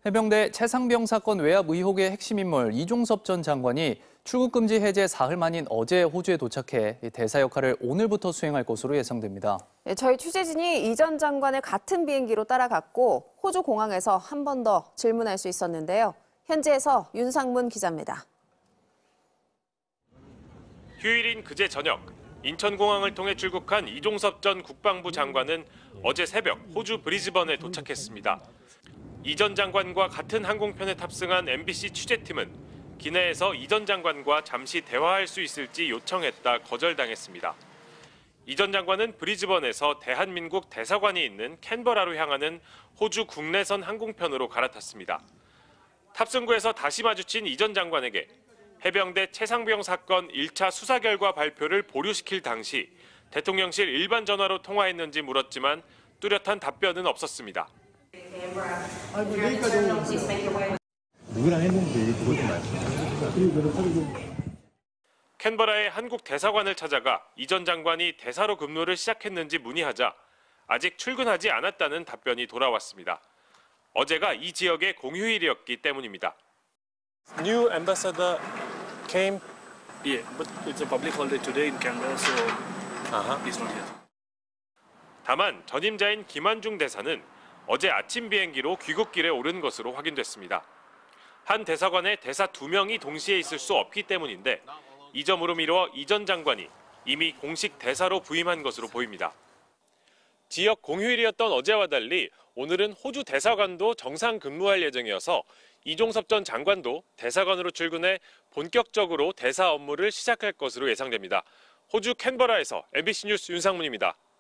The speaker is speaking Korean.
해병대 최상병 사건 외압 의혹의 핵심 인물 이종섭 전 장관이 출국 금지 해제 사흘 만인 어제 호주에 도착해 대사 역할을 오늘부터 수행할 것으로 예상됩니다. 저희 취재진이 이 전 장관을 같은 비행기로 따라갔고 호주 공항에서 한 번 더 질문할 수 있었는데요. 현지에서 윤상문 기자입니다. 휴일인 그제 저녁, 인천공항을 통해 출국한 이종섭 전 국방부 장관은 어제 새벽 호주 브리즈번에 도착했습니다. 이 전 장관과 같은 항공편에 탑승한 MBC 취재팀은 기내에서 이 전 장관과 잠시 대화할 수 있을지 요청했다 거절당했습니다. 이 전 장관은 브리즈번에서 대한민국 대사관이 있는 캔버라로 향하는 호주 국내선 항공편으로 갈아탔습니다. 탑승구에서 다시 마주친 이 전 장관에게 해병대 최상병 사건 1차 수사 결과 발표를 보류시킬 당시 대통령실 일반 전화로 통화했는지 물었지만 뚜렷한 답변은 없었습니다. 누구랑 했는지 그것 좀 말씀해. 캔버라의 한국 대사관을 찾아가 이 전 장관이 대사로 근무를 시작했는지 문의하자 아직 출근하지 않았다는 답변이 돌아왔습니다. 어제가 이 지역의 공휴일이었기 때문입니다. New ambassador came. Yeah, but it's a public holiday today in Canberra, so he's not here. 다만 전임자인 김한중 대사는 어제 아침 비행기로 귀국길에 오른 것으로 확인됐습니다. 한 대사관에 대사 2명이 동시에 있을 수 없기 때문인데 이 점으로 미뤄 이 전 장관이 이미 공식 대사로 부임한 것으로 보입니다. 지역 공휴일이었던 어제와 달리 오늘은 호주 대사관도 정상 근무할 예정이어서 이종섭 전 장관도 대사관으로 출근해 본격적으로 대사 업무를 시작할 것으로 예상됩니다. 호주 캔버라에서 MBC 뉴스 윤상문입니다.